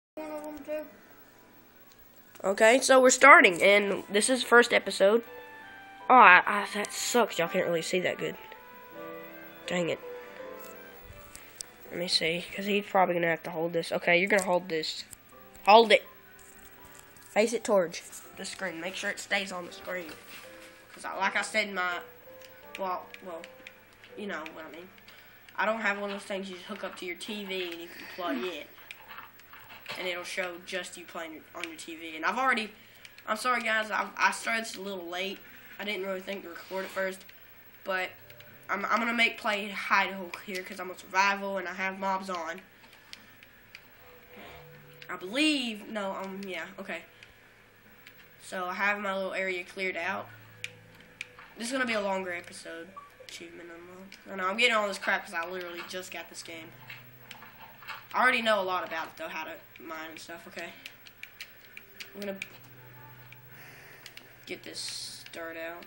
One of them too. Okay, so we're starting, and this is the first episode. Oh, that sucks. Y'all can't really see that good. Dang it. Let me see, because he's probably going to have to hold this. Okay, you're going to hold this. Hold it. Face it towards the screen. Make sure it stays on the screen. Because like I said in my, well, you know what I mean. I don't have one of those things you just hook up to your TV and you can plug in. And it'll show just you playing on your TV. And I'm sorry guys, I started this a little late. I didn't really think to record at first. But I'm going to play hide-and-ho here because I'm on survival and I have mobs on. I believe, yeah, okay. So I have my little area cleared out. This is going to be a longer episode. Achievement unlocked. I know, I'm getting all this crap because I literally just got this game. I already know a lot about it though, how to mine and stuff, okay? I'm going to get this start out.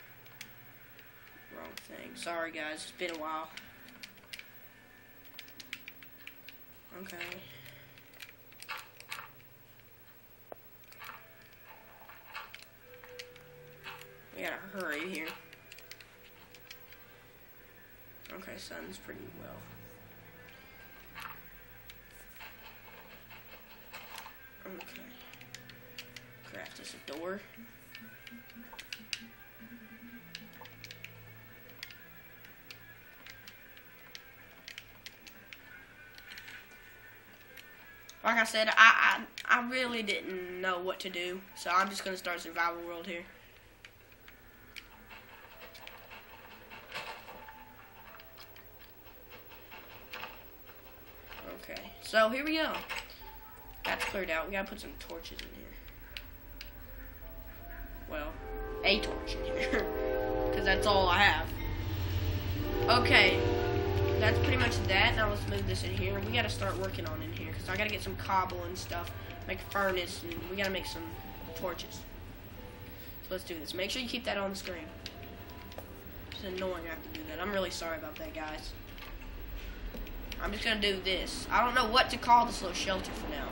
Wrong thing. Sorry guys, it's been a while. Okay. We gotta hurry here. Okay, sun's pretty well. Okay. Craft us a door. Like I said, I really didn't know what to do, so I'm just gonna start survival world here. Okay, so here we go. That's cleared out. We gotta put some torches in here. Well, a torch in here, because that's all I have. Okay. That's pretty much that. Now let's move this in here. We gotta start working on in here because I gotta get some cobble and stuff, make a furnace, and we gotta make some torches. So let's do this. Make sure you keep that on the screen. It's annoying I have to do that. I'm really sorry about that, guys. I'm just gonna do this. I don't know what to call this little shelter for now.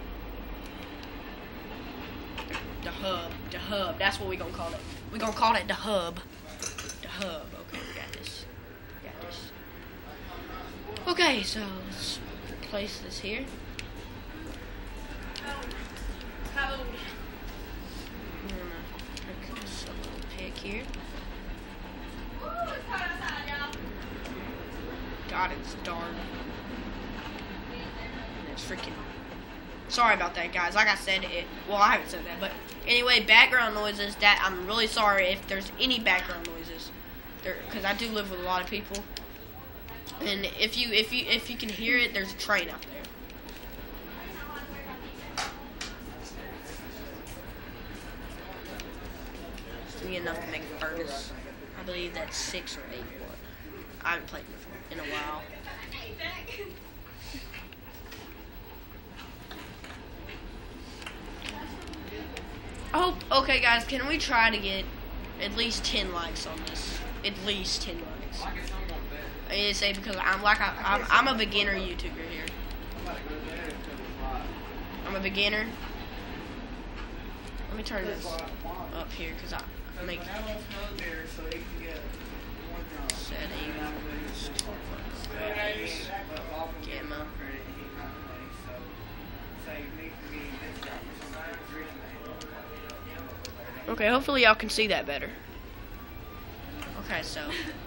The hub. The hub. That's what we're gonna call it. We're gonna call it the hub. The hub. Okay, we got this. We got this. Okay, so let's place this here. Code. I'm gonna put this little pick here. God, it's dark. It's freaking. Sorry about that, guys. Like I said, well, I haven't said that, but anyway, background noises. That I'm really sorry if there's any background noises, because I do live with a lot of people. And if you can hear it, there's a train out there. It's gonna be enough to make a furnace. I believe that's 6 or 8 wood. I haven't played before in a while. Oh, okay, guys. Can we try to get at least 10 likes on this? At least 10 likes. I need to say because I'm a beginner YouTuber here. I'm a beginner. Let me turn this up here because I make settings, gamma. Okay, hopefully y'all can see that better. Okay, so.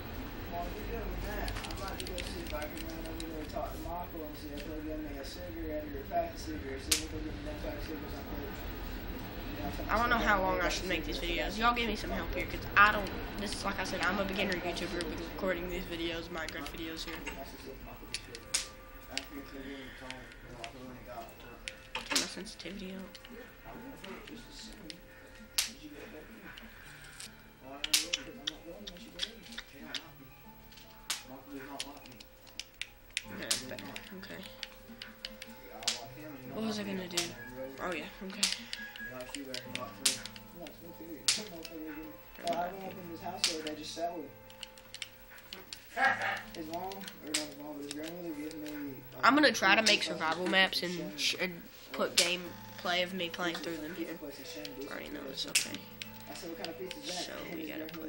I don't know how long I should make these videos. Y'all give me some help here, because I don't, this is like I said, I'm a beginner YouTuber with recording these videos, Minecraft videos here. Turn my sensitivity up. Okay. What was I gonna do? Oh yeah, okay. His mom, or not his mom, but his grandmother gave me. I'm gonna try to make survival maps and put gameplay of me playing through them here. I already know it's okay. I said, what kind of pizza is that? So we gotta put.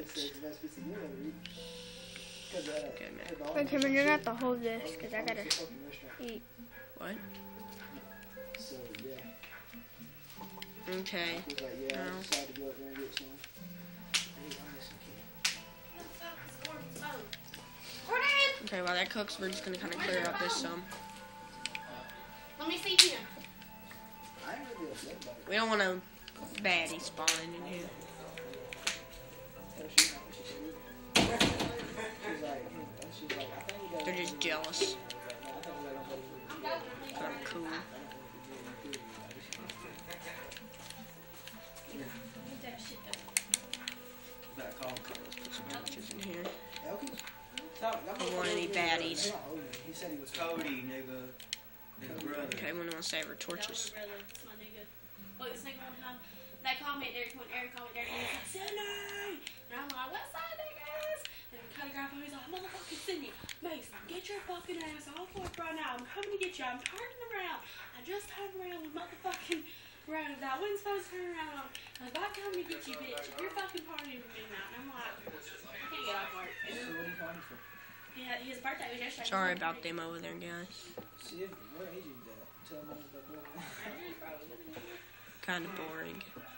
Okay, man. Wait, Cameron, you're gonna have to hold this because I gotta eat. What? So, yeah. Okay. I was like, yeah, No. I decided to go up there and get some. Okay, while that cooks, we're just gonna kind of clear out this some. Let me see him. I ain't really upset about it. We don't want no baddies spawning in here. She's not what she said. She's like, I think we got. They're just jealous. I'm cool. Let's put some torches in here. Don't want any baddies. He said he was Cody, nigga. His brother. Okay, we want to save our torches. That's my nigga. Look, this nigga one time, they called me at Derek when Eric called me at Derek, and he's like, Sydney! And I'm like, what's up, niggas? And Cody Grandpa, he's like, motherfucking Sydney, Mason, get your fucking ass off work right now. I'm coming to get you. I'm turning around. I just turned around with motherfucking road that I wasn't supposed to turn around on. I was about coming to get you, bitch. If you're fucking partying with me now. And I'm like, I can't get off work. And So what are you calling for? yeah, his birthday was yesterday. Sorry about them over there, guys. See, where age is that? Tell him about that. Kind of boring.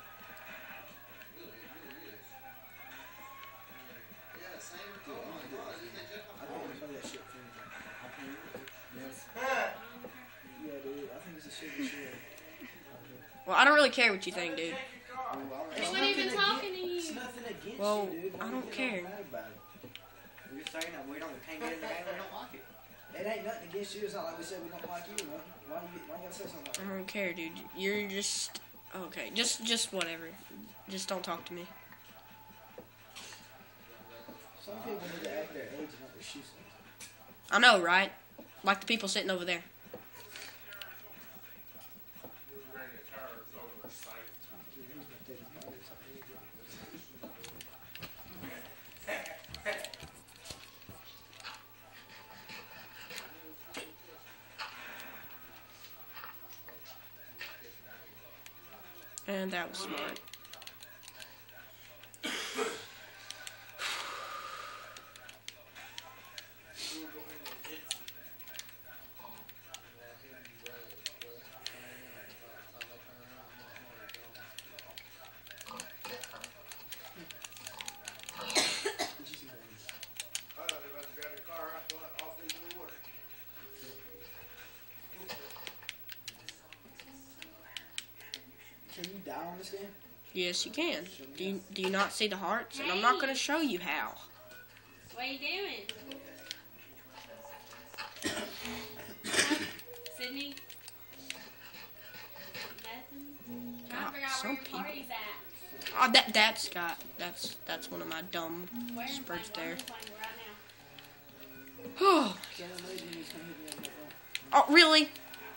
I don't know that shit for Yeah, dude. I think it's a shit shit. Well, I don't really care what you think, dude. He wasn't even talking to you. It's nothing against Well, you, dude. I don't care. We're just saying that we can't get in the game, we don't like it. It ain't nothing against you. It's not like we said we don't like you, man. Why you gotta say something like I that? don't care, dude. You're just okay. Just whatever. Just don't talk to me. Some people need to act their age and not their shoe size. I know, right? Like the people sitting over there. And that was smart. Can you die on this game? Yes, you can. Do you not see the hearts? And I'm not going to show you how. What are you doing? Sydney? Nothing? I God, forgot some where your people. party's at. Oh, that's got that's one of my dumb We're in spurts Flame, there. we're in Flame right now. Oh, Can I imagine you come hit me on that phone? oh, really?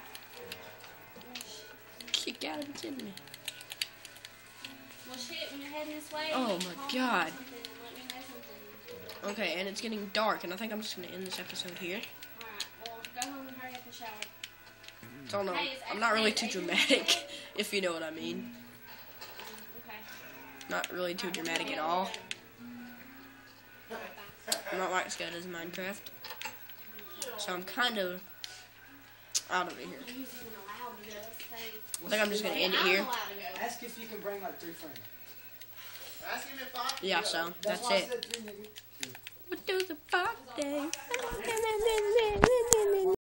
Kick out of it, me. Well, shit, when you're heading this way, Oh, call my me God. or something and let me know something. Okay, and it's getting dark, and I think I'm just gonna end this episode here. Alright, well, go home and hurry up and shower. So no, Hey, it's I'm not really too Adrian. dramatic, if you know what I mean. Okay. Not really too dramatic at all. I'm not like Scott as Minecraft. So I'm kind of out of it here. Who's even allowed to go? That's the thing. I think I'm just gonna end it I'm here. allowed to go. Ask if you can bring like 3 friends. Ask him if I Yeah, so that's why I it. said 3, nigga. What do the fuck day?